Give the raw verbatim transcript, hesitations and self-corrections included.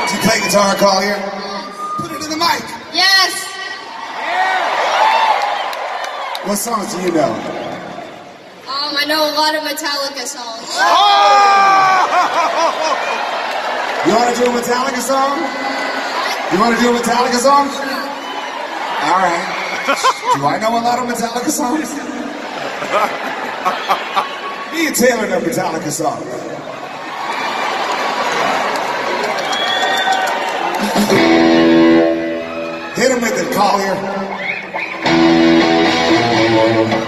Do you play guitar, Collier? Put it in the mic. Yes. What songs do you know? Um, I know a lot of Metallica songs. You want to do a Metallica song? You want to do a Metallica song? All right. Do I know a lot of Metallica songs? Me and Taylor know Metallica songs. Hit him with it, Collier.